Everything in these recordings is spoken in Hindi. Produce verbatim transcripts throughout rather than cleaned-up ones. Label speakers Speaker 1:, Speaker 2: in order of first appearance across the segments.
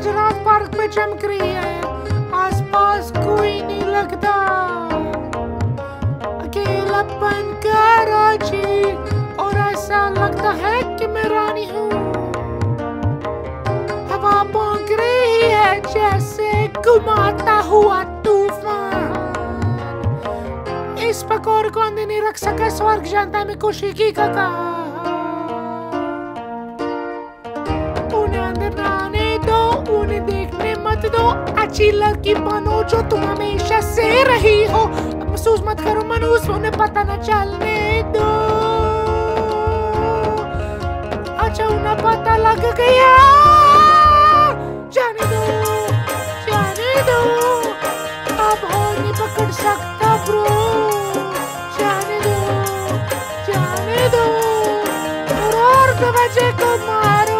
Speaker 1: आज रात पार्क में चमक रही है, आसपास कोई नहीं लगता, अकेलापन का राजी, और ऐसा लगता है कि मैं रानी हूँ। हवा भौंक रही है जैसे घुमाता हुआ तूफान। इस पकौड़ को अंदर नहीं रख सका स्वर्ग जानता है मैं खुशी की कका। उन्हें अंदर ना आने दो, उन्हें देखने मत दो, अच्छी लड़की बनो जो तुम हमेशा से रही हो। अब महसूस मत करो मनुष्य, उन्हें पता न चलने दो। अच्छा उन्हें पता लग गया, जाने दो जाने दो, अब हो नहीं पकड़ सकता ब्रो। जाने दो जाने दो, और वजह को मारो,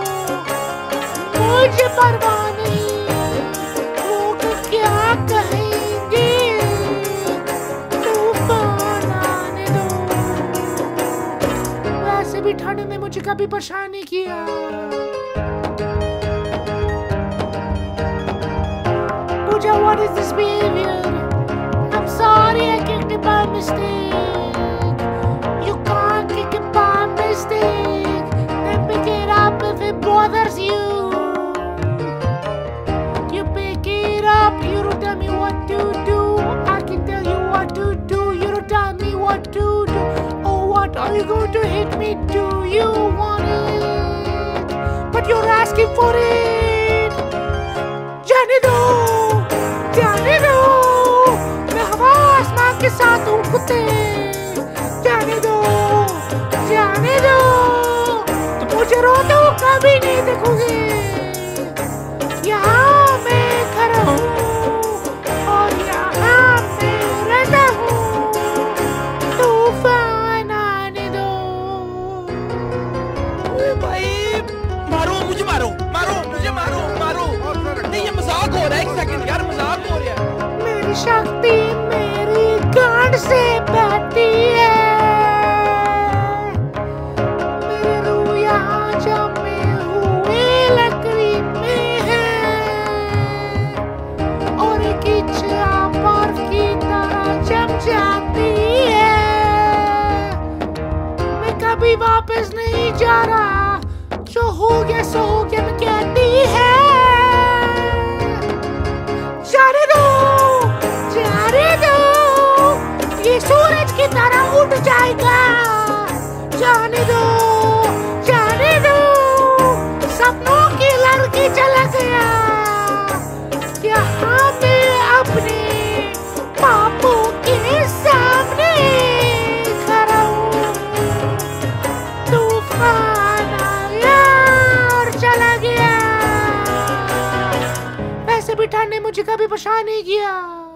Speaker 1: मुझे परवाह नहीं लोग क्या कहेंगे, तूफान आने दो। वैसे भी ठंड ने मुझे कभी परेशान नहीं किया। Pooja, what is this behavior? I'm sorry I kicked it by mistake. You can't kick it by mistake. Then pick it up if it bothers you. You pick it up, you don't tell me what to do. I can tell you what to do, you don't tell me what to do. Oh, what are you going to hit me? Do you want it? But you're asking for it. जाने दो जाने दो, मैं हवा आसमान के साथ हूँ कुत्ते। जाने दो जाने दो, तो मुझे रोते हो कभी नहीं देखोगे। यहाँ मैं खड़ा हूँ और यहाँ मैं रहता हूँ, तूफान आने दो।
Speaker 2: भाई मारो मुझे, मारो मारो मुझे, मारो मारो। नहीं ये मजाक हो रहा है, एक सेकंड यार, मजाक हो रहा है।
Speaker 1: मेरी शक्ति मेरी गांड से बहती है, मेरी रूह यहाँ जमे हुए लकड़ी में है, और एक इच्छा बर्फ की तरह जम जाती है। मैं कभी वापस नहीं जा रहा, जो हो गया सो हो गया मैं कहती है। जाने दो जाने दो, ये सूरज की तरह उठ जाएगा। जाने दो जाने दो, सपनों की लड़की चला गया। यहाँ मैं अपने पापों के सामने खड़ा हूँ, तूफान आया और चला गया। वैसे भी ठंड ने मुझे कभी परेशान नहीं किया।